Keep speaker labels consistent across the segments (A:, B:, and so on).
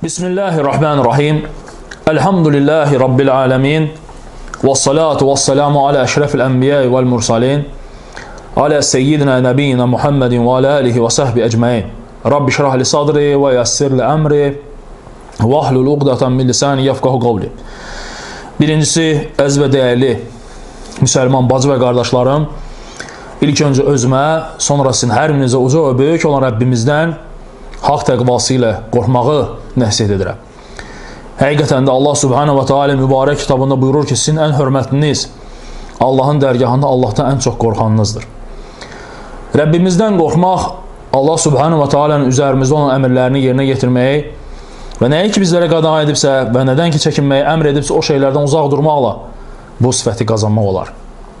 A: Bismillahirrahmanirrahim. Elhamdülillahi Rabbil alemin. Ve salatu ve selamu ala eşrefil enbiyai vel mursalin. Ala seyyidina nebiyyina Muhammedin ve ala alihi ve sahbihi ecmain. Rabbi şrah li sadri ve yassir li emri. Ve ahlul uqdatan min lisani yefkahu qavli. Birincisi, əziz və dəyərli müsəlman bacı və qardaşlarım, ilk öncə özümə, sonra sizin hər birinizə uca və böyük olan Rəbbimizdən haqq təqvası ilə qorxmağı nəsihət edirəm. Həqiqətən də Allah Subhanahu wa Taala mübarək kitabında buyurur ki, sizin ən hörmətliniz Allahın dərgahında Allahdan ən çox qorxanınızdır. Rəbbimizdən qorxmaq, Allah Subhanahu wa Taala'nın üzərimizdə olan əmrlərini yerinə yetirməyi və nəyi ki bizlərə qadağan edibsə və nədən ki çəkinməyi əmr edibsə o şeylərdən uzaq durmaqla bu sifəti qazanmaq olar.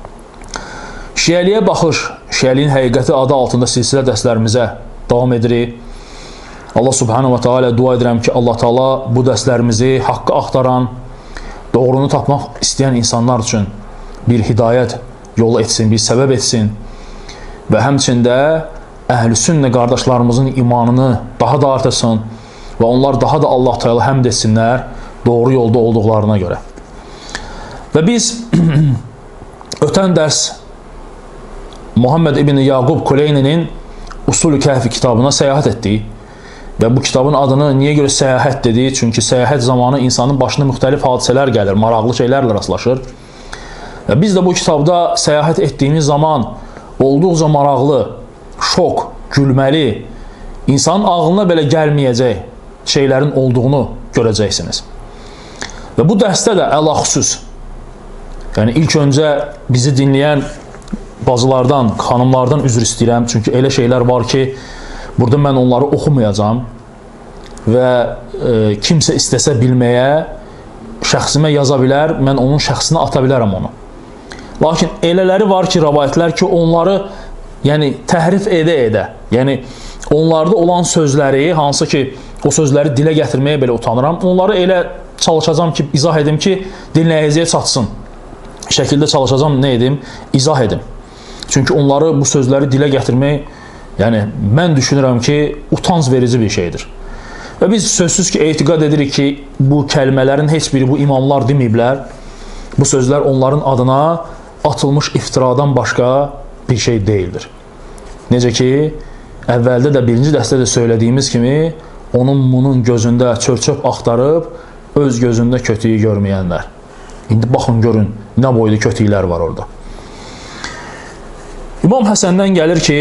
A: Şiəliyə baxış, şiəliyin həqiqəti adı altında silsilə dərslərimizə davam edirik. Allah Subhanahu wa Taala dua edirəm ki, Allah Taala bu dərslərimizi haqqı axtaran, doğrunu tapmaq istəyən insanlar üçün bir hidayət yolu etsin, bir səbəb etsin və həmçində əhl-i sünnə qardaşlarımızın imanını daha da artırsın və onlar daha da Allah Taala həmd etsinlər doğru yolda olduqlarına görə. Və biz ötən dərs Muhammed ibn Yaqub Kuleyninin Usul-ü Kəhfi kitabına səyahət etdik. Və bu kitabın adını niyə görə səyahət dedik? Çünki səyahət zamanı insanın başına müxtəlif hadisələr gəlir, maraqlı şeylərlə rastlaşır. Və biz də bu kitabda səyahət etdiyimiz zaman olduqca maraqlı, şok, gülməli, insanın ağlına belə gəlməyəcək şeylərin olduğunu görəcəksiniz. Və bu dərsdə də əlaxüsus, yəni ilk öncə bizi dinləyən bacılardan, xanımlardan üzr istəyirəm. Çünki elə şeylər var ki, burada mən onları oxumayacam və kimsə istəsə bilməyə, şəxsimə yaza bilər, mən onun şəxsinə ata bilərəm onu. Lakin elələri var ki, rəvayətlər ki, onları təhrif edə-edə, yəni onlarda olan sözləri, hansı ki, o sözləri dilə gətirməyə belə utanıram, onları elə çalışacam ki, izah edim ki, dinləyiciyə çatsın. Şəkildə çalışacam, nə edim? İzah edim. Çünki onları, bu sözləri dilə gətirmək, mən düşünürəm ki, utanc verici bir şeydir. Və biz sözsüz ki, etiqad edirik ki, bu kəlmələrin heç biri bu imamlar deməyiblər. Bu sözlər onların adına atılmış iftiradan başqa bir şey deyildir. Necə ki, əvvəldə də birinci dərsdə də söylədiyimiz kimi, onun bunun gözündə çör-çöp axtarıb, öz gözündə kötüyü görməyənlər. İndi baxın, görün, nə boyda kötüylər var orada. İmam Həsəndən gəlir ki,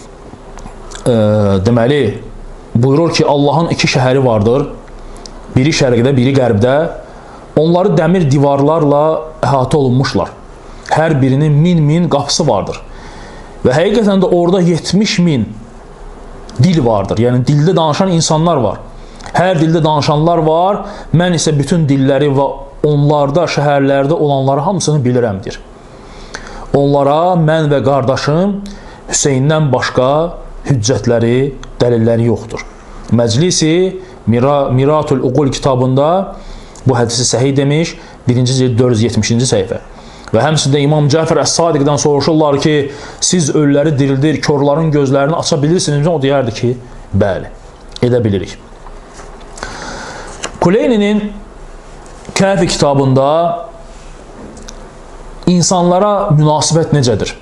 A: deməli, buyurur ki, Allahın iki şəhəri vardır. Biri şərqdə, biri qərbdə. Onları dəmir divarlarla əhatə olunmuşlar. Hər birinin 1000 qapısı vardır. Və həqiqətən də orada 70.000 dil vardır. Yəni, dildə danışan insanlar var. Hər dildə danışanlar var. Mən isə bütün dilləri və onlarda, şəhərlərdə olanları hamısını bilirəmdir. Onlara mən və qardaşım Hüseyndən başqa hüccətləri, dəlilləri yoxdur. Məclisi Miratul Uqul kitabında bu hədisi səhih demiş, 1-ci cild 470-ci səhifə. Və həmçində İmam Cəfər Əs-Sadiqdən soruşurlar ki, siz ölüləri dirildir, körlərin gözlərini aça bilirsiniz. O deyərdi ki, bəli, edə bilirik. Kuleyninin Kəhfi kitabında insanlara münasibət necədir?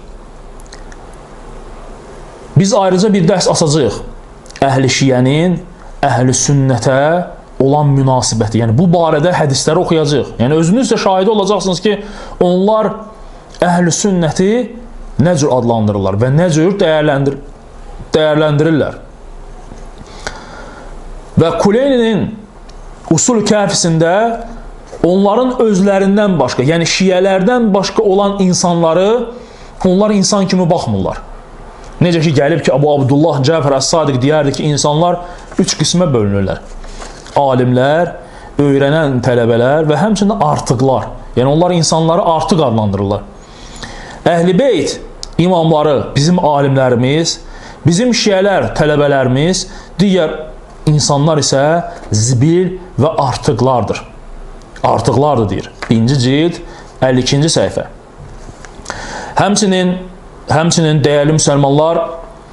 A: Biz ayrıca bir dərs açacağıq. Əhl-i şiyənin, əhl-i sünnətə olan münasibəti. Yəni, bu barədə hədisləri oxuyacaq. Yəni, özünüz də şahidi olacaqsınız ki, onlar əhl-i sünnəti nə cür adlandırırlar və nə cür dəyərləndirirlər. Və Kuleyninin Usul-ü Kəhfisində onların özlərindən başqa, yəni şiyələrdən başqa olan insanları, onlar insan kimi baxmırlar. Necə ki, gəlib ki, Əbu Abdullah Cəfər Əs-Sadiq deyərdi ki, insanlar 3 qismə bölünürlər. Alimlər, öyrənən tələbələr və həmçində artıqlar. Yəni, onlar insanları artıq adlandırırlar. Əhl-i Beyt imamları, bizim alimlərimiz, bizim şiyələr, tələbələrimiz, digər insanlar isə zibil və artıqlardır. Artıqlardır, deyir. 1-ci cild, 52-ci səhifə. Həmçinin dəyərli müsəlmanlar,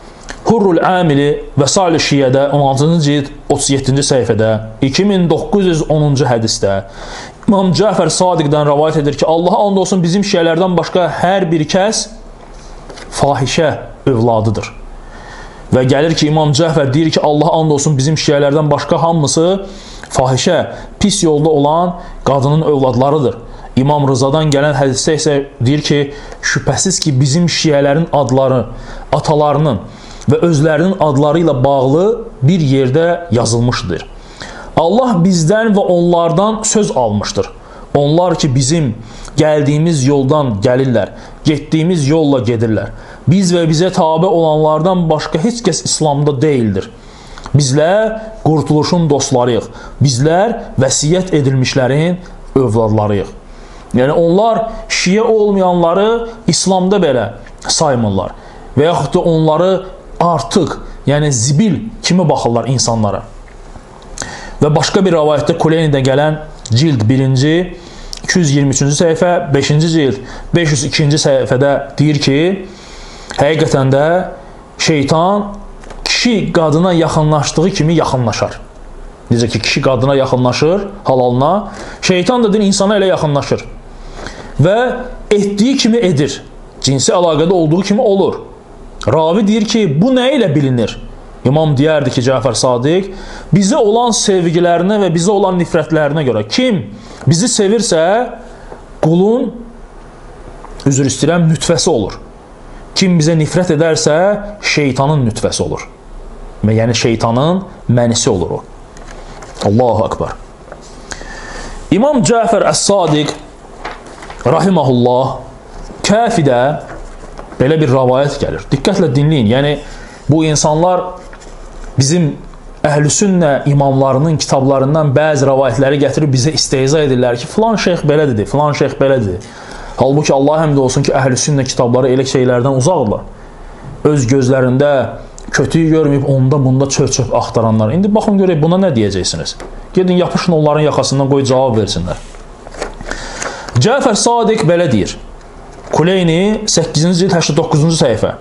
A: Hurrul Amili Vəsail-i Şiyyədə 16-cı cild 37-ci səhifədə 2910-cu hədisdə İmam Cəfər Sadiqdən rəvayət edir ki, Allaha and olsun bizim şiələrdən başqa hər bir kəs fahişə övladıdır. Və gəlir ki, İmam Cəfər deyir ki, Allaha and olsun bizim şiələrdən başqa hamısı fahişə, pis yolda olan qadının övladlarıdır. İmam Rızadan gələn hədisdə isə deyir ki, şübhəsiz ki, bizim şiələrin adları, atalarının və özlərinin adları ilə bağlı bir yerdə yazılmışdır. Allah bizdən və onlardan söz almışdır. Onlar ki, bizim gəldiyimiz yoldan gəlirlər, getdiyimiz yolla gedirlər. Biz və bizə tabe olanlardan başqa heç kəs İslamda deyildir. Bizlər qurtuluşun dostlarıyıq. Bizlər vəsiyyət edilmişlərin övladlarıyıq. Yəni, onlar şiə olmayanları İslamda belə saymırlar. Və yaxud da onları artıq, yəni zibil kimi baxırlar insanlara. Və başqa bir rəvayətdə Kuleynidə gələn cild 1-ci, 223-cü səhifə, 5-ci cild, 502-ci səhifədə deyir ki, həqiqətən də şeytan kişi qadına yaxınlaşdığı kimi yaxınlaşar. Necə ki, kişi qadına yaxınlaşır halalına, şeytan da insana elə yaxınlaşır. Və etdiyi kimi edir. Cinsi əlaqədə olduğu kimi olur. Ravi deyir ki, bu nə ilə bilinir? İmam deyərdi ki, Cəfər Sadiq, bizə olan sevgilərinə və bizə olan nifrətlərinə görə kim bizi sevirsə, qulun, üzr istəyirəm, nütfəsi olur. Kim bizə nifrət edərsə, şeytanın nütfəsi olur. Yəni, şeytanın mənisi olur o. Allahu Akbar. İmam Cəfər Əs-Sadiq rahiməhullah Kəfidə belə bir rəvayət gəlir. Diqqətlə dinləyin. Yəni, bu insanlar bizim əhlüsünnə imamlarının kitablarından bəzi rəvayətləri gətirib bizə istehza edirlər ki, filan şeyx belə dedi, filan şeyx belə dedi. Halbuki Allah həmd olsun ki, əhlüsünnə kitabları elə şeylərdən uzaqdırlar. Öz gözlərində kötüyü görməyib onda bunda çöp-çöp axtaranlar. İndi baxın görək, buna nə deyəcəksiniz? Gedin, yapışın onların yaxasından, qoy cavab versinlər. Cəfər Sadiq belə deyir. Kuleyni 8-ci cild 89-cu səhifə.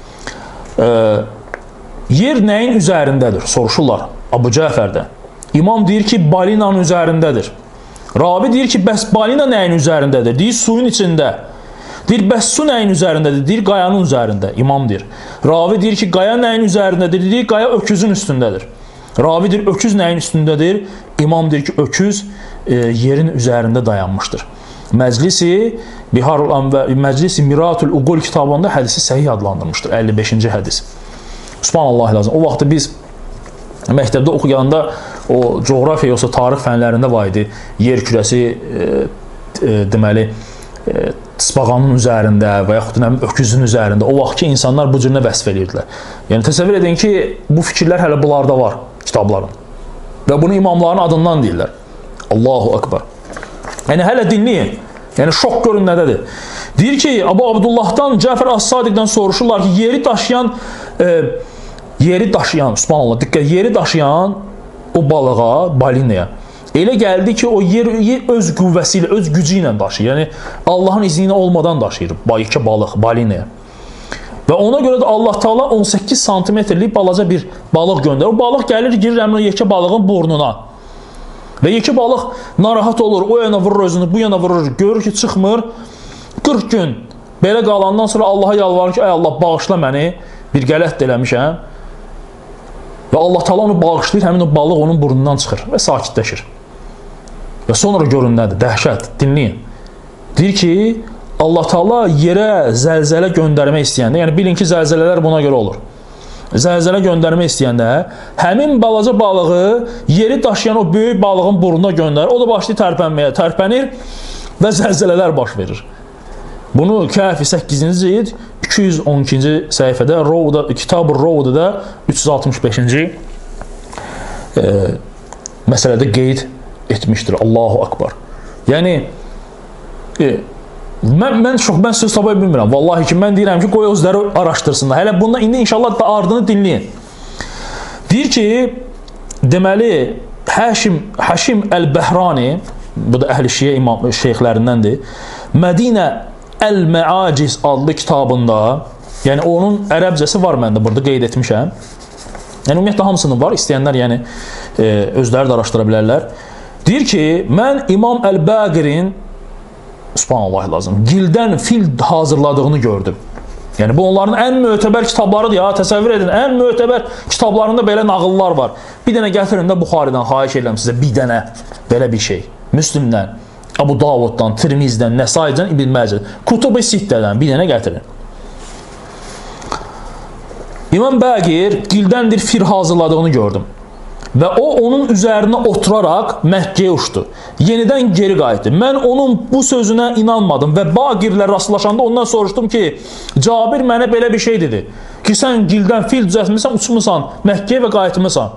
A: Yer nəyin üzərindədir? Soruşurlar Abu Cəfərdən. İmam deyir ki, balinanın üzərindədir. Rabi deyir ki, bəs balina nəyin üzərindədir? Deyir, suyun içində. Deyir, bəs su nəyin üzərindədir? Deyir, qayanın üzərində. İmam deyir. Ravi deyir ki, qaya nəyin üzərindədir? Deyir, qaya öküzün üstündədir. Ravi deyir, öküz nəyin üstündədir? İmam deyir ki, öküz yerin üzərində dayanmışdır. Məclisi Miratul Uqul kitabında hədisi səhih adlandırmışdır. 55-ci hədis. Subhanallah lazım. O vaxtda biz məktəbdə oxuyanda o coğrafiya yoxsa tarix fənlərində var idi. Yer kürəsi deməli tısbağanın üzərində və yaxud da öküzün üzərində. O vaxtki insanlar bu cürünə vəsf edirdilər. Yəni təsəvvür edin ki, bu fikirlər hələ bunlarda var kitabların. Və bunu imamların adından deyirlər. Allahu Akbar. Yəni hələ dinləyin. Yəni şok görün nədədir. Deyir ki, Abu Abdullahdan, Cəfər As-Sadiqdən soruşurlar ki, yeri daşıyan, subhanallah, diqqət, yeri daşıyan o balığa, balinaya elə gəldi ki, o yer öz qüvvəsi ilə, öz gücü ilə daşıyır. Yəni Allahın izni ilə olmadan daşıyır iki balıq, balinaya. Və ona görə də Allah Taala 18 santimetrlik balaca bir balıq göndərir. O balıq gəlir, girir həmin yekə balığın burnuna. Və yekə balıq narahat olur, o yana vurur özünü, bu yana vurur, görür ki, çıxmır. 40 gün belə qalandan sonra Allaha yalvarır ki, ey Allah, bağışla məni, bir qələt eləmişəm. Və Allah Taala onu bağışlayır, həmin o balıq onun burnundan çıxır və sakitləşir. Və sonra görün nədir, dəhşət, dinləyin. Deyir ki, Allah Taala yerə zəlzələ göndərmək istəyəndə, yəni bilin ki, zəlzələlər buna görə olur. Zəlzələ göndərmək istəyəndə həmin balaca balığı yeri daşıyan o böyük balığın burnuna göndərir. O da başlayır tərpənməyə, tərpənir və zəlzələlər baş verir. Bunu Kəfi 8-ci cild 212-ci səhifədə Kitab-ı Rovdada 365-ci məsələdə qeyd etmişdir. Allahu Akbar. Yəni mən söz tapa bilmirəm. Vallahi ki, mən deyirəm ki, qoy özləri araşdırsınlar. Hələ bunda indi inşallah da ardını dinləyin. Deyir ki, deməli, Həşim Əl-Bəhrani, bu da Əhl-i Şiə şeyxlərindəndir, Mədinə Əl-Məaciz adlı kitabında Yəni onun ərəbcəsi var məndə, burada qeyd etmişəm. Yəni ümumiyyətlə hamısının var, istəyənlər yəni özləri də araşdıra bilərlər. Deyir ki, mən İmam Əl-Bəqirin, subhanallah lazım, gildən fil hazırladığını gördüm. Yəni bu onların ən mötəbər kitablarıdır ya, təsəvvür edin, ən mötəbər kitablarında belə nağıllar var. Bir dənə gətirin də Buxaridən, xahiş edirəm sizə, bir dənə belə bir şey. Müslimdən, Abu Davuddan, Tirmizdən, Nəsaidən, İbn Məcədən, Kutub-i Sittədən bir dənə gətirin. İmam Bəqir gildən bir fil hazırladığını gördüm. Və o, onun üzərinə oturaraq Məkkəyə uçdu. Yenidən geri qayıtdı. Mən onun bu sözünə inanmadım və Bəqirlə rastlaşanda ondan soruşdum ki, Cabir mənə belə bir şey dedi ki, sən gildən fil düzəltmirsən, uçmusan Məkkəyə və qayıtmırsan.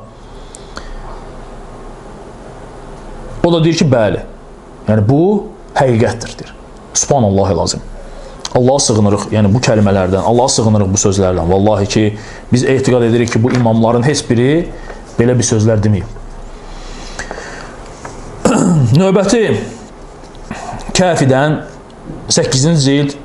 A: O da deyir ki, bəli. Yəni bu həqiqətdir, deyir. Subhanallah lazım. Allah'a sığınırıq, yəni bu kəlmələrdən, Allah'a sığınırıq bu sözlərdən. Vallahi ki, biz etiqad edirik ki, bu imamların heç biri belə bir sözlər deməyib. Növbəti Kəfidən 8-ci cild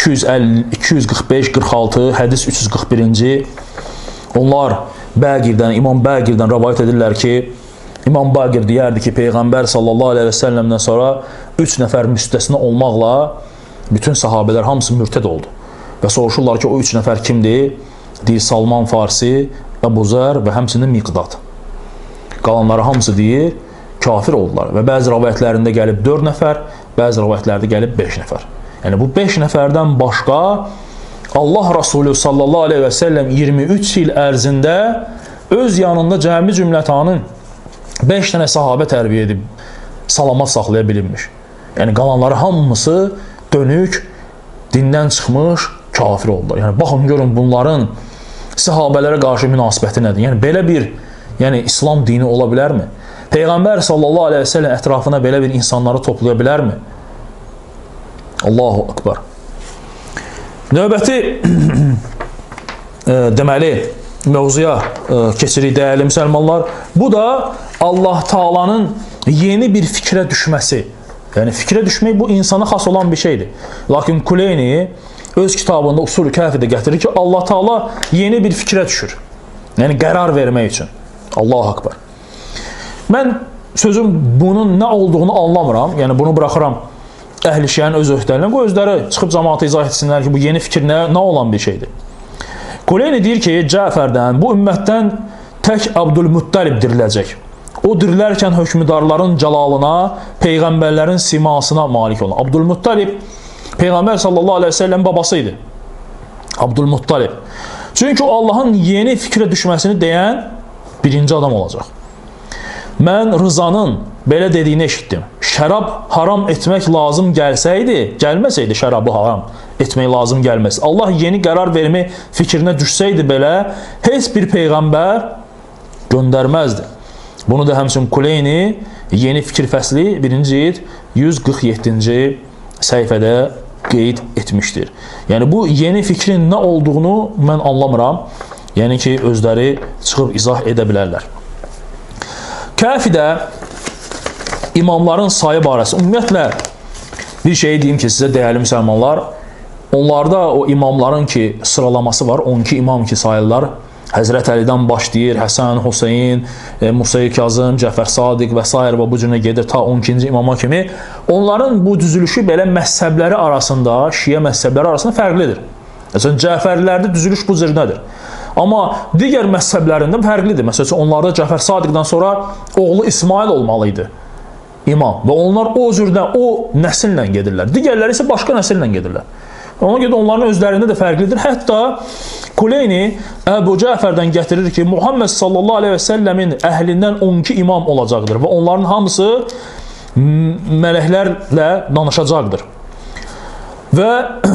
A: 245-46, hədis 341-ci. Onlar Bəqirdən, İmam Bəqirdən rəvayət edirlər ki, İmam Bəqir deyərdi ki, Peyğəmbər sallallahu aleyhi və səlləmdən sonra 3 nəfər müstəsna olmaqla bütün sahabələr hamısı mürtəd oldu. Və soruşurlar ki, o 3 nəfər kimdir? Deyir, Salman Farsi, Əbu Zər və həmçinin Miqdad. Qalanları hamısı deyir, kafir oldular. Və bəzi rəvayətlərində gəlib 4 nəfər, bəzi rəvayətlərdə gəlib 5 nəfər. Yəni bu 5 nəfərdən başqa Allah Rasulü sallallahu aleyhi və səlləm 23 il ərzində öz yanında cəmi cümlətanın 5 dənə sahabə tərbiyə edib salamat saxlaya bilinmiş. Yəni qalanları hamısı dönük, dindən çıxmış, kafir oldular. Yəni baxın, görün bunların sahabələrə qarşı münasibəti nədir? Yəni belə bir İslam dini ola bilərmi? Peyğəmbər sallallahu aleyhi və səlləm ətrafına belə bir insanları toplaya bilərmi? Allahu akbar. Növbəti deməli mövzuya keçirik dəyərli müsəlmanlar. Bu da Allah Taala'nın yeni bir fikrə düşməsi. Yəni fikrə düşmək bu insana xas olan bir şeydir. Lakin Kuleyni öz kitabında Usul-ü Kəfidə gətirir ki, Allah Taala yeni bir fikrə düşür. Yəni qərar vermək üçün. Allahu akbar. Mən sözün bunun nə olduğunu anlamıram. Yəni bunu buraxıram əhl-i şiənin öz öhdəlinə. Bu özləri çıxıb cəmaata izah etsinlər ki, bu yeni fikir nə olan bir şeydir. Kuleyni deyir ki, Cəfərdən, bu ümmətdən tək Abdülmuttalib diriləcək. O dirilərkən hökmdarların cəlalına, peyğəmbərlərin simasına malik olan. Abdülmuttalib Peyğəmbər sallallahu aleyhi ve sellem babası idi. Abdülmuttalib. Çünki o Allahın yeni fikrə düşməsini deyən birinci adam olacaq. Mən Rızanın belə dediyini eşitdim. Şərab haram etmək lazım gəlməsəydi şərabı haram etmək lazım gəlməz. Allah yeni qərar vermək fikrinə düşsəydi belə, heç bir peyğəmbər göndərməzdi. Bunu da həmçinin Kuleyni yeni fikir fəsli 1-ci cild 147-ci səhifədə qeyd etmişdir. Yəni bu yeni fikrin nə olduğunu mən anlamıram. Yəni ki, özləri çıxıb izah edə bilərlər. Kəfidə imamların sayı barəsi. Ümumiyyətlə, bir şey deyim ki, sizə dəyərli müsəlmanlar, onlarda o imamların ki, sıralaması var. 12 imam ki, sayırlar. Həzrət Əlidən başlayır, Həsən, Hüseyin, Musa Kazım, Cəfər Sadiq və s. və bu cürə gedir ta 12-ci imama kimi. Onların bu düzülüşü belə məzhəbləri arasında, şiə məzhəbləri arasında fərqlidir. Məsələn, Cəfərlilərdə düzülüş bu cürədir. Amma digər məzhəblərində fərqlidir. Məsələn, onlarda Cəfər Sadiqdən sonra oğlu İsmail olmalıydı imam. Və onlar o cürdən, o nəsillə gedirlər. Digərləri isə başqa nəsillə gedirlər. Ona görə onların özlərində də fərqlidir. Hətta Kuleyni Əbu Cəfərdən gətirir ki, Muhammed sallallahu aleyhi və səlləmin əhlindən 12 imam olacaqdır və onların hamısı mələklərlə danışacaqdır. Və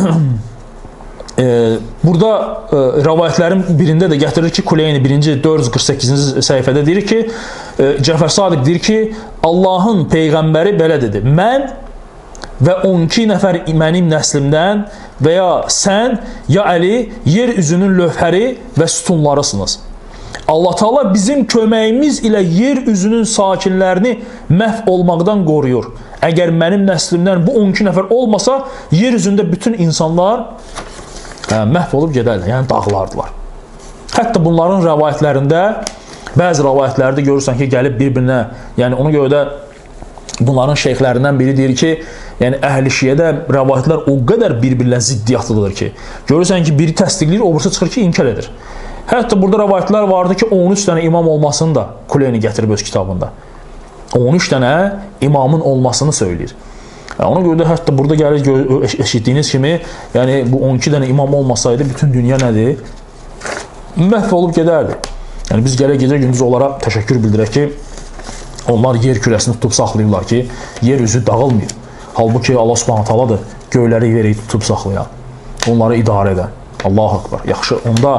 A: burada rəvayətlərin birində də gətirir ki, Kuleyni 1-ci 448-ci səhifədə deyir ki, Cəfər Sadiq deyir ki, Allahın peyğəmbəri belə dedi, mən və 12 nəfər mənim nəslimdən və ya sən, ya Əli, yer üzünün lövhəri və sütunlarısınız. Allah Taala bizim köməyimiz ilə yer üzünün sakinlərini məhv olmaqdan qoruyur. Əgər mənim nəslimdən bu 12 nəfər olmasa, yer üzündə bütün insanlar məhv olub gedərlər, yəni dağlardılar. Hətta bunların rəvayətlərində, bəzi rəvayətlərdə görürsən ki, gəlib bir-birinə, yəni ona görə də bunların şeyxlərindən biri deyir ki, yəni əhl-i şiədə rəvayətlər o qədər bir-birinə ziddiyyatlıdır ki, görürsən ki, biri təsdiqləyir, o birisi çıxır ki, inkar edir. Hətta burada rəvayətlər vardı ki, 13 dənə imam olmasını da Kuleyni gətirib öz kitabında. 13 dənə imamın olmasını söyləyir. Ona görə də hətta burada gəlir, eşitdiyiniz kimi, yəni bu 12 dənə imam olmasaydı, bütün dünya nədir? Məhv olub gedərdi. Yəni biz gələ gecə gündüz onlara təşəkkür bildirək ki, onlar yer kürəsini tutub saxlayırlar ki, yer üzü dağılmır. Halbuki Allah Subhanahu taaladır göyləri yeri tutub saxlayan, onları idarə edən. Allahu Akbar. Yaxşı, onda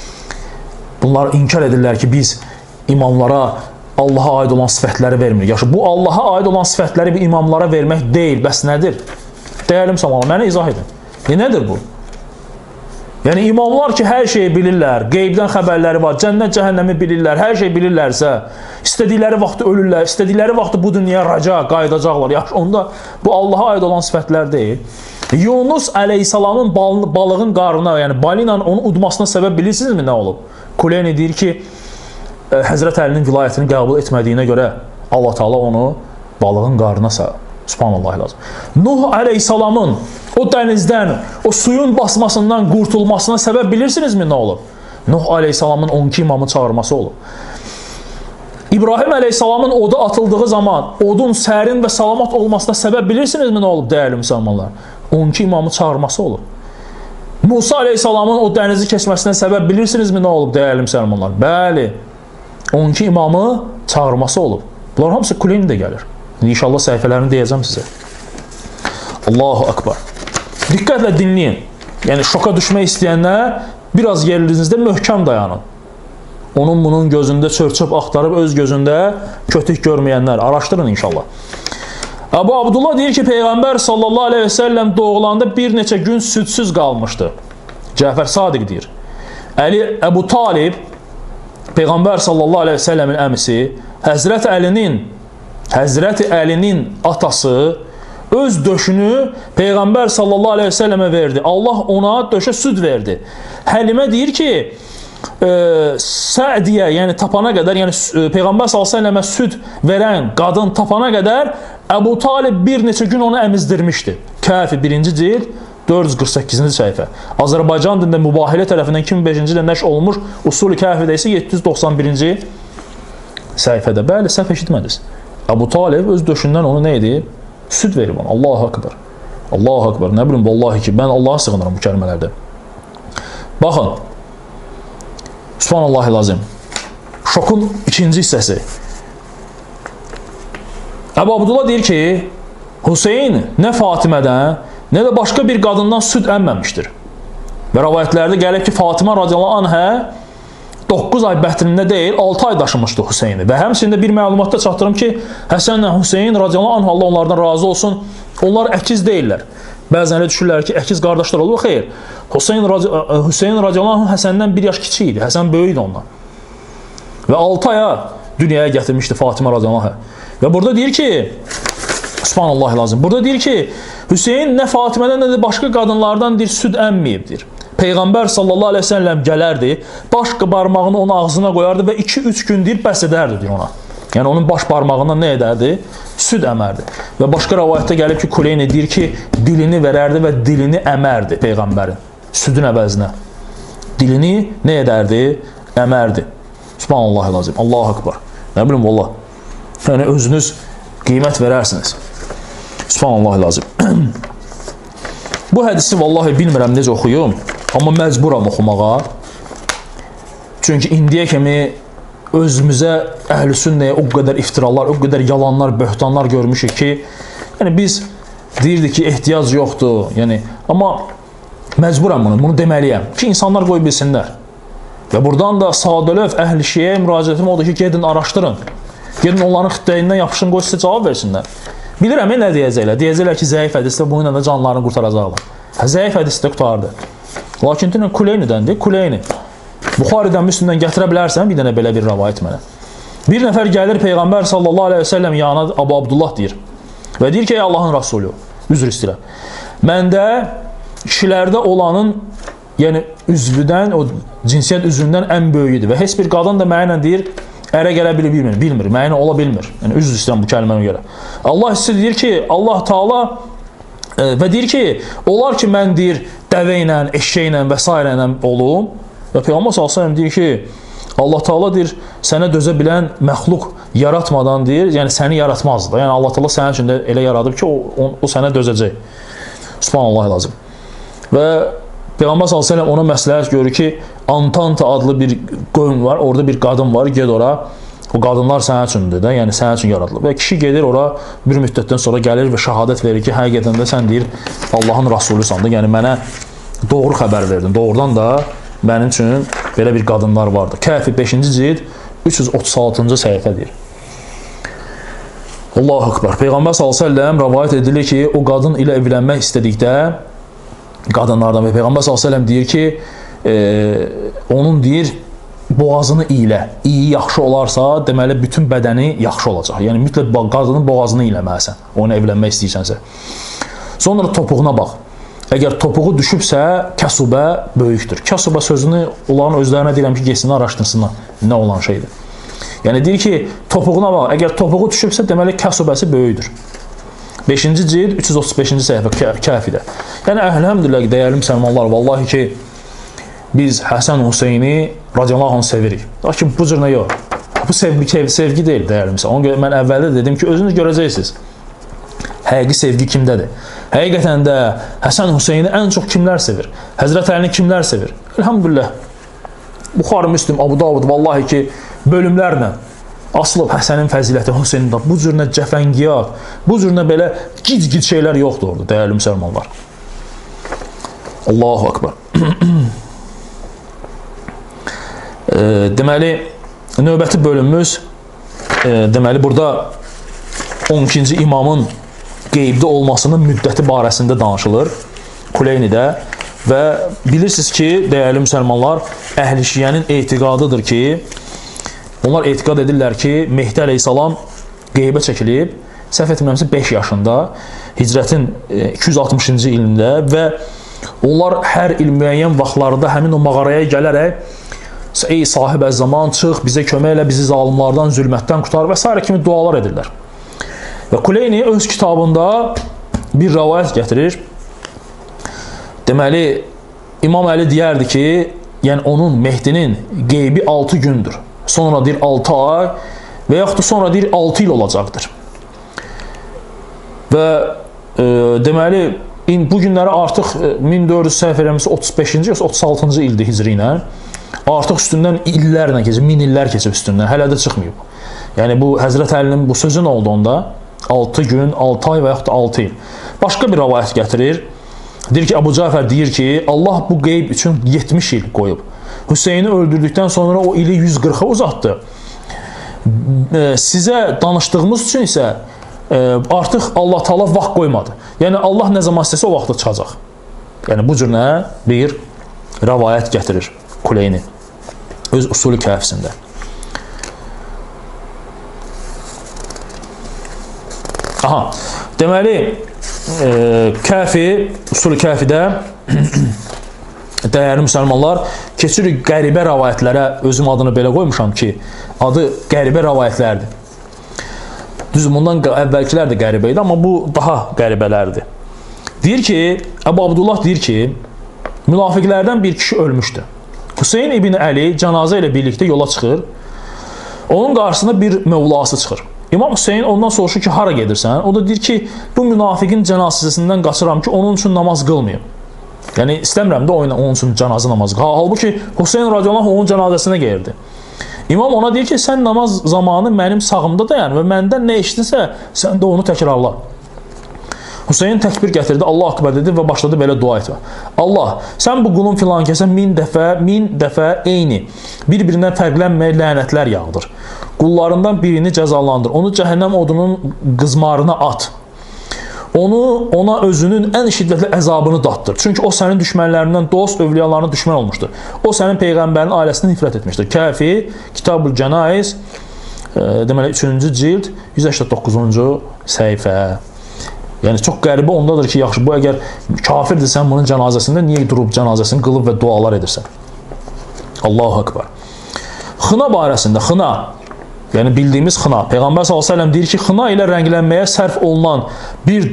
A: bunlar inkar edirlər ki, biz imamlara Allaha aid olan sifətləri vermirik. Yaxşı, bu Allaha aid olan sifətləri bir imamlara vermək deyil, bəs nədir? Dəyərli müsəlmanlar, mənə izah edin. Nədir bu? Yəni imamlar ki, hər şeyi bilirlər, qeybdən xəbərləri var, cənnət, cəhənnəmi bilirlər, hər şey bilirlərsə, istədikləri vaxtı ölürlər, istədikləri vaxtı bu dünyaya raca, qayıdacaqlar. Yaxşı, onda bu Allaha aid olan sifətlər deyil. Yunus əleyhissalamın balığın qarnına, yəni balinanın onu udmasına səbəb bilirsinizmi nə olub? Kuleyni deyir ki, Həzrət Əlinin vilayətini qəbul etmədiyinə görə Allah Teala onu balığın qarnına sağır. Subhanallah lazım. Nuh əleyhissalamın o dənizdən, o suyun basmasından qurtulmasına səbəb bilirsinizmi nə olub? Nuh əleyhissalamın 12 imamı çağırması olub. İbrahim əleyhissalamın oda atıldığı zaman odun sərin və salamat olmasına səbəb bilirsinizmi nə olub dəyərli müsəlmanlar? 12 imamı çağırması olub. Musa əleyhissalamın o dənizi keçməsinə səbəb bilirsinizmi nə olub dəyərli müsəlmanlar? Bəli, 12 imamı çağırması olub. Bunlar hamısı Kuleyni də gəlir. İnşallah səhifələrini deyəcəm sizə. Allahu Akbar. Diqqətlə dinləyin. Yəni şoka düşmək istəyənlər biraz yerinizdə möhkəm dayanın. Onun bunun gözündə çör-çöp axtarıb öz gözündə kötük görməyənlər araşdırın inşallah. Əbu Abdullah deyir ki, Peyğəmbər sallallahu aleyhi və səlləm doğulanda bir neçə gün südsüz qalmışdı. Cəfər Sadiq deyir. Əbu Talib, Peyğəmbər sallallahu aleyhi və səlləmin əmisi, Həzrəti Əlinin atası öz döşünü Peyğəmbər sallallahu aleyhi və səlləmə verdi. Allah ona döşə süd verdi. Həlimə deyir ki, Sədiyə, yəni tapana qədər, yəni Peyğəmbər sallallahu aleyhi və səlləmə süd verən qadın tapana qədər Əbu Talib bir neçə gün onu əmizdirmişdi. Kəfi 1-ci cild 448-ci səhifə. Azərbaycan dilində Mübahilə tərəfindən 2005-ci ildə nəşr olunmuş, Usul-i Kəfidə isə 791-ci səhifədə. Bəli, səhv eşitmədiniz. Əbu Talib öz döşündən onu nə edib? Süd verib ona. Allahu Akbar. Allahu Akbar. Nə bilim, vallahi ki, mən Allaha sığınıram bu kəlmələrdə. Baxın. Subhanallahi lazım. Şokun ikinci hissəsi. Əbu Abdullah deyir ki, Hüseyin nə Fatimədən, nə də başqa bir qadından süd əmməmişdir. Və rəvayətlərdə gəlir ki, Fatimə radiyallahu anhə 9 ay bətnində deyil, 6 ay daşımışdı Hüseyni. Və həmçində bir məlumatda çatdırım ki, Həsənlə Hüseyin radiyallahu anh, Allah onlardan razı olsun, onlar əkiz deyirlər. Bəzən elə düşürlər ki, əkiz qardaşlar olur, xeyr. Hüseyin radiyallahu anh Həsəndən 1 yaş kiçik idi, Həsən böyük idi ondan. Və 6 aya dünyaya gətirmişdi Fatimə radiyallahu anh. Və burada deyir ki, Subhanallah lazım, burada deyir ki, Hüseyin nə Fatimədən, nə də başqa qadınlardan bir süd əmməyibdir. Peyğəmbər sallallahu aleyhi ve sellem gələrdi, baş barmağını onun ağzına qoyardı və 2-3 gün deyib bəs edərdi deyir ona. Yəni onun baş barmağından nə edərdi? Süd əmərdi. Və başqa rəvayətdə gəlib ki, Kuleyni deyir ki, dilini verərdi və dilini əmərdi Peyğəmbərin südün əvəzinə. Dilini nə edərdi? Əmərdi. Subhanallah lazım. Allahu Akbar. Nə bilim, vallah. Yəni özünüz qiymət verərsiniz. Subhanallah lazım. Bu hədisi vallahi bilmirəm necə oxuyum, amma məcburam oxumağa. Çünki indiyə kimi özümüzə, əhl-i sünnəyə o qədər iftiralar, o qədər yalanlar, böhtanlar görmüşük ki, yəni biz deyirdik ki, ehtiyac yoxdur, yəni, amma məcburam bunu deməliyəm ki, insanlar qoy bilsinlər. Və buradan da sadəlöv əhl-i şiəyə müraciətim odur ki, gedin araşdırın. Gedin onların xittəyindən yapışın, qoy sizə cavab versinlər. Bilirəm, nə deyəcəklər? Deyəcəklər ki, zəif hədisdə bununla da canlarını qurtaracaqlar. Zəif hədisdə qutardı. Lakin deyilən Kuleynidəndir, Kuleyni. Buxaridən, Müslimdən gətirə bilərsən bir dənə belə bir rəvayət mənə. Bir nəfər gəlir Peyğəmbər sallallahu aleyhi ve sellem yanına, Abu Abdullah deyir. Və deyir ki, ey Allahın Rasulü, üzr istəyirəm. Məndə kişilərdə olanın yəni üzvüdən, o cinsiyyət üzvündən ən böyüyüdür və heç bir qadın da mənə deyir, ərə gələ bilmir, mənə ola bilmir. Yəni üzv istəyirəm bu kəlməni görə. Allah sizə deyir ki, Allah Taala və deyir ki, olar ki, mən deyir, dəvə ilə, eşşək ilə və s. ilə olum. Və Peyğəmbər s.ə.v deyir ki, Allah Taala deyir, sənə dözə bilən məxluq yaratmadan deyir, yəni səni yaratmazdı. Yəni Allah Taala sənin üçün də elə yaradıb ki, o sənə dözəcək. Subhanallah lazım. Və Peyğəmbər s.ə.v ona məsləhət görür ki, Antanta adlı bir qövm var, orada bir qadın var, ged ora. O qadınlar sənin üçündür də, yəni sənin üçün yaradılıb. Və kişi gedir ora, bir müddətdən sonra gəlir və şəhadət verir ki, həqiqətən də sən deyir, Allahın Rasulüsən də, yəni mənə doğru xəbər verdin. Doğrudan da mənim üçün belə bir qadınlar vardır. Kəhf 5-ci cild 336-cı səhifədir. Allahu Ekber. Peyğəmbər s.ə.v rəvayət edilir ki, o qadın ilə evlənmək istədikdə qadınlardan və Peyğəmbər s.ə.v deyir ki, onun deyir, boğazını iylə. İyi yaxşı olarsa, deməli, bütün bədəni yaxşı olacaq. Yəni, mütləq qadının boğazını iyləməlisən, onu evlənmək istəyirsənsə. Sonra topuğuna bax. Əgər topuğu düşübsə, kəsubə böyükdür. Kəsubə sözünü onların özlərinə deyirəm ki, geçsinlər, araşdırsınlar nə olan şeydir. Yəni, deyir ki, topuğuna bax. Əgər topuğu düşübsə, deməli, kəsubəsi böyükdür. 5-ci cild 335-ci səhifə Kəfidə. Yəni, əlhəmdülillah, dəyərli müsəlmanlar, vallahi ki, biz Həsən Hüseyni radiyallahu anh sevirik. Lakin bu cür nə yox? Bu sevgi deyil, dəyərli müsəlmanlar. Ona görə mən əvvəldə dedim ki, özünüz görəcəksiniz. Həqiqi sevgi kimdədir? Həqiqətən də Həsən Hüseyni ən çox kimlər sevir? Həzrət Əlini kimlər sevir? Əlhəmdülillah. Buxarı, Müslim, Abu Davud, vallahi ki, bölümlərlə asılıb Həsənin fəziləti, Hüseynin də bu cürünə cəfəngiyyat, bu cürünə belə gic-gic şeylər yoxdur orada, dəyərli müsəlmanlar. Allahu Akbar. Deməli, növbəti bölümümüz, deməli, burada 12-ci imamın qeybdə olmasının müddəti barəsində danışılır, Kuleynidə və bilirsiniz ki, dəyərli müsəlmanlar, Əhl-i Şiənin etiqadıdır ki, onlar etiqad edirlər ki, Mehdi əleyhissalam qeybə çəkilib, səhv etmirəmsə 5 yaşında, hicrətin 260-cı ilində və onlar hər il müəyyən vaxtlarda həmin o mağaraya gələrək ey sahib əz-zaman çıx, bizə kömək elə, bizi zalimlardan, zülmətdən qutar və s. kimi dualar edirlər. Və Kuleyni öz kitabında bir rəvayət gətirir. Deməli, İmam Əli deyərdi ki, yəni onun Mehdinin qeybi 6 gündür. Sonra deyir 6 ay və yaxud da sonra deyir 6 il olacaqdır. Və deməli, bu günləri artıq 1435-ci, 36-cı ildir hicri ilə. Artıq üstündən illərlə keçib, 1000 illər keçib üstündən, hələ də çıxmayıb. Yəni, bu Həzrət Əlinin bu sözü nə oldu onda? 6 gün, 6 ay və yaxud da 6 il. Başqa bir rəvayət gətirir. Deyir ki, Əbu Cəfər deyir ki, Allah bu qeyb üçün 70 il qoyub. Hüseyni öldürdükdən sonra o ili 140-a uzatdı. Sizə danışdığımız üçün isə artıq Allah Taala vaxt qoymadı. Yəni, Allah nə zaman istəsə o vaxtda çıxacaq. Yəni, bu cür nə? Bir rəvayət gətirir Kuleyni öz usulü kəhfisində. Aha, deməli, Kəfi, usulü Kəfidə dəyərli müsəlmanlar, keçirik qəribə rəvayətlərə, özüm adını belə qoymuşam ki, adı qəribə rəvayətlərdir. Düz bundan əvvəlkilər də qəribə idi, amma bu daha qəribələrdir. Deyir ki, Əbu Abdullah deyir ki, münafiqlərdən bir kişi ölmüşdü. Hüseyin ibn Əli cənazə ilə birlikdə yola çıxır. Onun qarşısında bir mövlası çıxır. İmam Hüseyin ondan soruşur ki, hara gedirsən? O da deyir ki, bu münafiqin cənazəsindən qaçıram ki, onun üçün namaz qılmayım. Yəni, istəmirəm də onun üçün cənazə namazı. Halbuki Hüseyin radiyallahu onun cənazəsinə gəlirdi. İmam ona deyir ki, sən namaz zamanı mənim sağımda dayan və məndən nə eşitinsə, sən də onu təkrarla. Hüseyin təkbir gətirdi, Allah akbar dedi və başladı belə dua etmə. Allah, sən bu qulun filan kəsə min dəfə eyni, bir-birindən fərqlənməyən lənətlər yağdır. Qullarından birini cəzalandır, onu cəhənnəm odunun qızmarına at. Ona özünün ən şiddətli əzabını datdır. Çünki o sənin düşmənlərindən dost, övliyalarına düşmən olmuşdur. O sənin Peyğəmbərin ailəsini nifrət etmişdir. Kəfi, Kitab-ül Cənaiz, deməli 3-cü cild, 189-cu səhifə. Yəni çox qəribə ondadır ki, yaxşı, bu əgər kafirdir, sən bunun cənazəsində niyə durub cənazəsini qılıb və dualar edirsən? Allahu Akbar. Xına barəsində, xına, yəni bildiyimiz xına. Peyğəmbər s.ə.v deyir ki, xına ilə rənglənməyə sərf olunan bir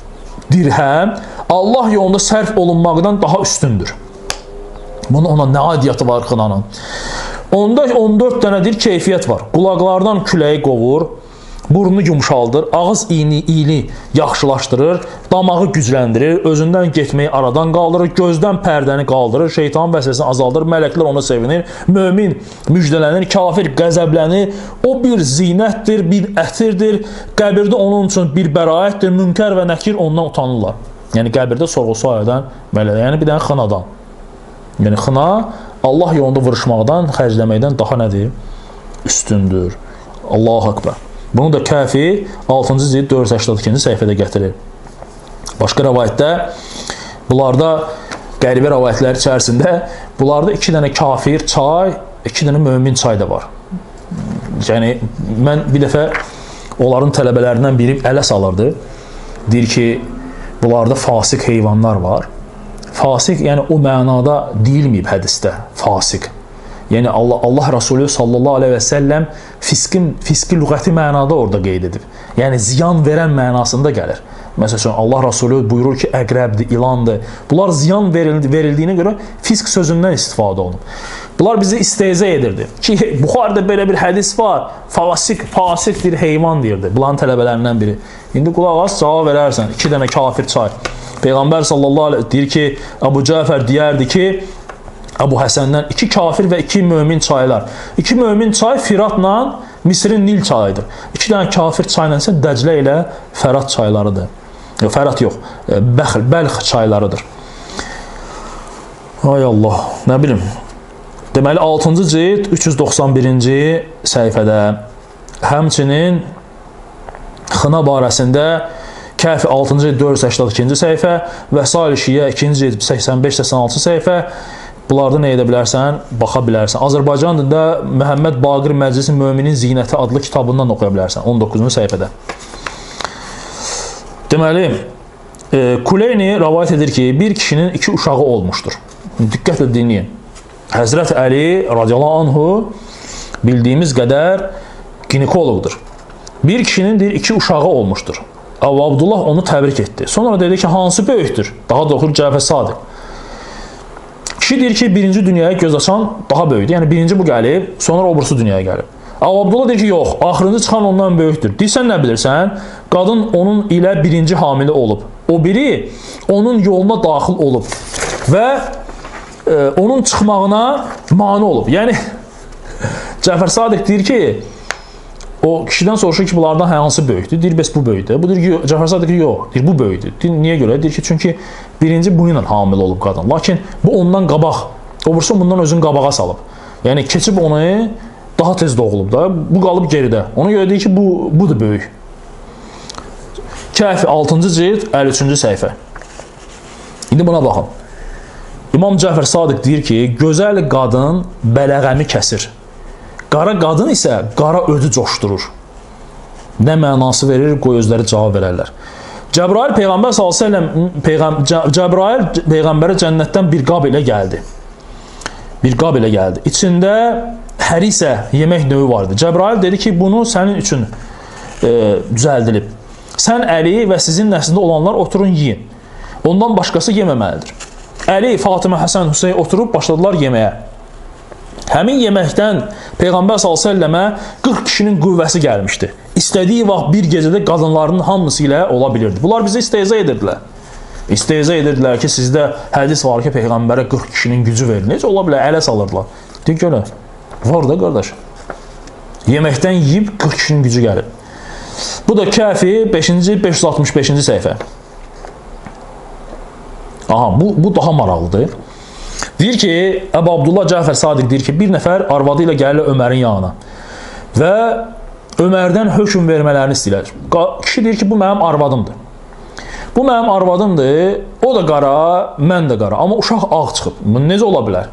A: dirhəm Allah yolunda sərf olunmaqdan daha üstündür. Bunun ona nə adiyyatı var xınanın? Onda 14 dənədir keyfiyyət var. Qulaqlardan küləyi qovur, burnu yumşaldır, ağız iyini yaxşılaşdırır, damağı gücləndirir, özündən getməyi aradan qaldırır, gözdən pərdəni qaldırır, şeytanın vəsvəsini azaldır, mələklər ona sevinir, mömin müjdələnir, kafir qəzəblənir, o bir zinətdir, bir ətirdir, qəbirdə onun üçün bir bəraətdir, münkər və nəkir ondan utanırlar. Yəni qəbirdə sorğu-sual edən mələklər, yəni bir dənə xınadan. Yəni xına Allah yolunda vuruşmaqdan, xərcləməkdən daha nədir? Üstündür. Allahu Akbar. Bunu da Kəfi 6-cı cild 482-ci səhifədə gətirir. Başqa rəvayətdə, bunlarda qəribə rəvayətlər içərisində, bunlarda 2 dənə kafir çay, 2 dənə mömin çay da var. Yəni, mən bir dəfə onların tələbələrindən biri ələ salırdı. Deyir ki, bunlarda fasik heyvanlar var. Fasik, yəni o mənada deyilməyib hədisdə, fasik. Yəni Allah Rasulü sallallahu aleyhi və səlləm fiski lüğəti mənada orada qeyd edib. Yəni ziyan verən mənasında gəlir. Məsələn, Allah Rasulü buyurur ki, əqrəbdir, ilandır. Bunlar ziyan verildiyinə görə fisk sözündən istifadə olunub. Bunlar bizi istehza edirdi ki, Buxarıda belə bir hədis var, fasik bir heyvan deyirdi. Bunların tələbələrindən biri. İndi qulaq as, cavab verərsən, 2 dənə kafir çay. Peyğəmbər sallallahu aleyhi deyir ki, Əbu Cəfər deyərdi ki, Əbu Həsəndən 2 kafir və 2 mömin çaylar. 2 mömin çay Firatla Misirin Nil çayıdır. 2 dənə kafir çayla isə Dəclə ilə Fərat çaylarıdır. Fərat yox, Bəlx çaylarıdır. Ay Allah, nə bilim. Deməli 6-cı cild 391-ci səhifədə, həmçinin xına barəsində Kəfi 6-cı cild 482-ci səhifə, Vəsail-i Şiyə 2-ci cild 85-86 səhifə. Bunlarda nə edə bilərsən? Baxa bilərsən. Azərbaycan dilində Məhəmməd Baqir Məclisi Möminin Zinəti adlı kitabından oxuya bilərsən. 19-cu səhifədə. Deməli, Kuleyni rəvayət edir ki, bir kişinin 2 uşağı olmuşdur. Diqqətlə dinləyin. Həzrət Əli radiyallahu anhu bildiyimiz qədər ginekoloqdur. Bir kişinin 2 uşağı olmuşdur. Əbu Abdullah onu təbrik etdi. Sonra dedi ki, hansı böyükdür? Daha da oxur Cəfər Sadiq. Kişi deyir ki, birinci dünyaya göz açan daha böyükdür. Yəni birinci bu gəlib, sonra obursu dünyaya gəlib. Əbu Abdullah deyir ki, yox, axırıncı çıxan ondan böyükdür. Deyirsən nə bilirsən? Qadın onun ilə birinci hamilə olub. O biri onun yoluna daxil olub və onun çıxmağına mane olub. Yəni Cəfər Sadiq deyir ki, o kişidən soruşur ki, bunlardan hansı böyükdür? Deyir, bəs bu böyükdür. Bu deyir ki, Cəfər Sadiq yox, deyir, bu böyükdür. Deyir, niyə görə? Deyir ki, çünki birinci bu ilə hamilə olub qadın. Lakin bu ondan qabaq, obursun bundan özünü qabağa salıb. Yəni keçib onu daha tez doğulub da, bu qalıb geridə. Ona görə deyir ki, budur böyük. Kəfi 6-cı cild 53-cü səhifə. İndi buna baxın. İmam Cəfər Sadiq deyir ki, gözəl qadın bələğəmi kəsir. Qara qadın isə qara ödü coşdurur. Nə mənası verir, qoy özləri cavab verərlər. Cəbrail Peyğəmbər s.ə.v Cəbrail Peyğəmbərə cənnətdən bir qab ilə gəldi. Bir qab ilə gəldi. İçində hərisə yemək növü vardı. Cəbrail dedi ki, bunu sənin üçün düzəldilib. Sən Əli və sizin nəslində olanlar oturun yiyin. Ondan başqası yeməməlidir. Əli, Fatimə, Həsən, Hüseyin oturub başladılar yeməyə. Həmin yeməkdən Peyğəmbər s.ə.və 40 kişinin qüvvəsi gəlmişdi. İstədiyi vaxt bir gecədə qadınlarının hamısı ilə ola bilirdi. Bunlar bizi istehza edirdilər. İstehza edirdilər ki, sizdə hədis var ki, Peyğəmbərə 40 kişinin gücü verir. Necə ola bilər? Ələ salırdılar. Deyək ki, öyle. Var da, qardaş. Yeməkdən yiyib 40 kişinin gücü gəlir. Bu da Kəfi 5-ci 565-ci səhifə. Aha, bu daha maraqlıdır. Deyir ki, Əbu Abdullah Cəfər Sadiq deyir ki, bir nəfər arvadı ilə gəlir Ömərin yanına və Ömərdən hökm vermələrini istəyirlər. Kişi deyir ki, bu mənim arvadımdır. Bu mənim arvadımdır, o da qara, mən də qara, amma uşaq ağ çıxıb. Bu necə ola bilər?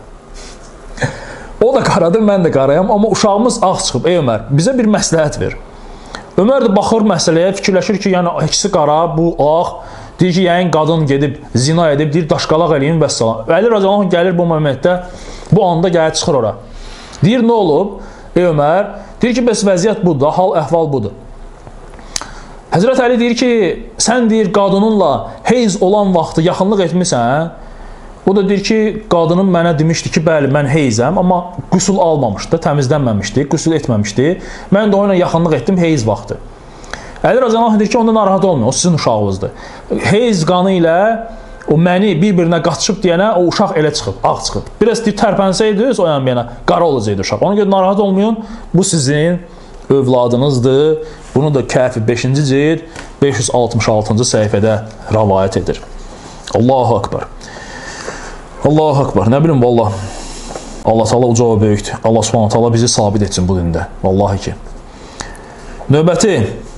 A: O da qaradır, mən də qarayam, amma uşağımız ağ çıxıb. Ey Ömər, bizə bir məsləhət ver. Ömər də baxır məsələyə, fikirləşir ki, yəni ikisi qara, bu ağ. Deyir ki, yəni qadın gedib, zina edib, deyir daşqalaq eləyin və salam. Əli radiyallahu anh gəlir bu momentdə, bu anda gəlir çıxır ora. Deyir, nə olub? Ey Ömər, deyir ki, bəs vəziyyət budur, hal əhval budur. Həzrət Əli deyir ki, sən deyir qadınınla heyz olan vaxtı yaxınlıq etmirsən. O da deyir ki, qadının mənə demişdi ki, bəli, mən heyzəm, amma qüsul almamışdı, təmizlənməmişdi, qüsul etməmişdi. Mən də onunla yaxınlıq etdim heyz vaxtı. Əli radiyallahu anh deyir ki, onda narahat olmuyor, o sizin uşağınızdır. Heyz qanı ilə o məni bir-birinə qaçışıb deyənə o uşaq elə çıxıb, ağ çıxıb. Biraz deyir, tərpənsəydiniz, o yana qara olacaqdı uşaq. Ona görə narahat olmayın, bu sizin övladınızdır. Bunu da Kəhf 5-ci cild 566-cı səhifədə rəvayət edir. Allahu Akbar. Allahu Akbar. Nə bilim, vallah. Allah Teala uca və böyükdür. Allah Subhanahu Teala bizi sabit etsin bu dində. Vallahi ki. Növbəti.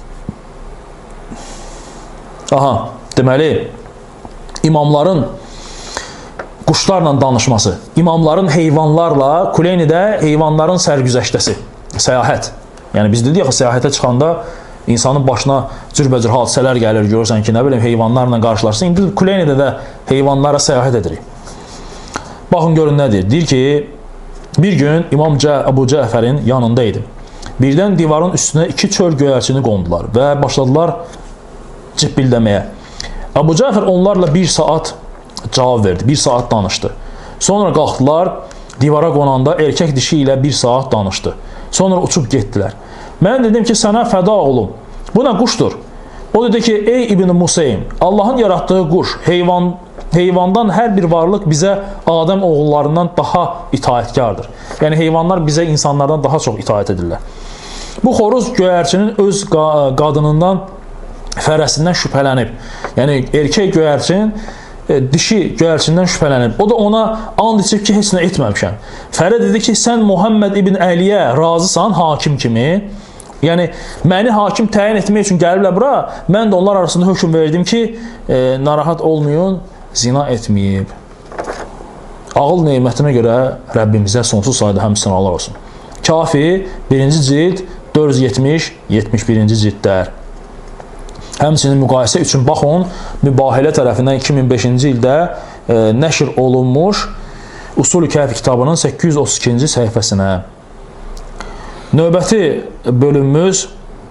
A: Aha, deməli, imamların quşlarla danışması, imamların heyvanlarla, Kuleynidə heyvanların sərgüzəştəsi, səyahət. Yəni, biz dedik ki, səyahətə çıxanda insanın başına cürbəcür hadisələr gəlir, görürsən ki, nə bilim, heyvanlarla qarşılaşsın. İndi Kuleynidə də heyvanlara səyahət edirik. Baxın, görün nədir? Deyir ki, bir gün İmam Əbu Cəfərin yanında idi. Birdən divarın üstünə 2 çöl göyərçini qondular və başladılar cibbilləməyə. Əbu Cəfər onlarla 1 saat cavab verdi, 1 saat danışdı. Sonra qalxdılar, divara qonanda erkək dişi ilə 1 saat danışdı. Sonra uçub getdilər. Mən dedim ki, sənə fəda olum. Bu nə quşdur? O dedi ki, ey İbn Museym, Allahın yaratdığı quş, heyvandan hər bir varlıq bizə Adəm oğullarından daha itaətkardır. Yəni, heyvanlar bizə insanlardan daha çox itaət edirlər. Bu xoruz göyərçinin öz qadınından, fərəsindən şübhələnib. Yəni, erkək göyərçin dişi göyərçindən şübhələnib. O da ona and içib ki, heç nə etməmişəm. Fərə dedi ki, sən Muhammed ibn Əliyə razısan hakim kimi. Yəni, məni hakim təyin etmək üçün gəliblər bura. Mən də onlar arasında hökm verdim ki, narahat olmayın, zina etməyib. Ağıl neymətinə görə Rəbbimizə sonsuz sayda həmsinalar olsun. Kafi 1-ci cild 470-71-ci cildlər. Həmçinin müqayisə üçün baxın, Mübahilə tərəfindən 2005-ci ildə nəşr olunmuş Usul-i Kəhf kitabının 832-ci səhifəsinə. Növbəti bölümümüz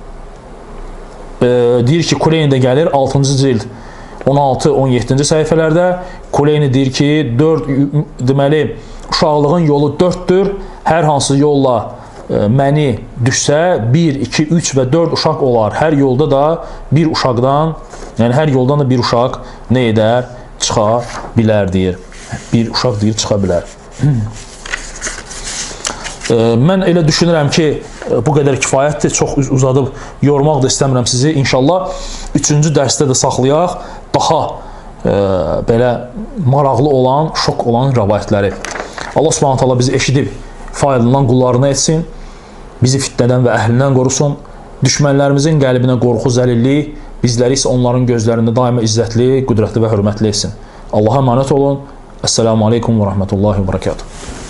A: deyir ki, Kuleyni də gəlir 6-cı cild 16-17-ci səhifələrdə. Kuleyni deyir ki, deməli, uşaqlığın yolu 4-dür. Hər hansı yolla məni düşsə 1, 2, 3 və 4 uşaq olar. Hər yolda da bir uşaqdan, yəni hər yoldan da bir uşaq nə edər? Çıxa bilər deyir. Bir uşaq deyir, çıxa bilər. Mən elə düşünürəm ki, bu qədər kifayətdir. Çox uzadıb yormaq da istəmirəm sizi. İnşallah 3-cü dərsdə də saxlayaq daha belə maraqlı olan, şok olan rəvayətləri. Allah Subhanahu taala bizi eşidib faydalan qullarına etsin. Bizi fitnədən və əhlindən qorusun. Düşmənlərimizin qəlbinə qorxu, zəlillik, bizləri isə onların gözlərində daima izzətli, qüdrətli və hörmətli etsin. Allaha əmanət olun. Əssəlamu aleykum və rəhmətullahi və bərəkatuhu.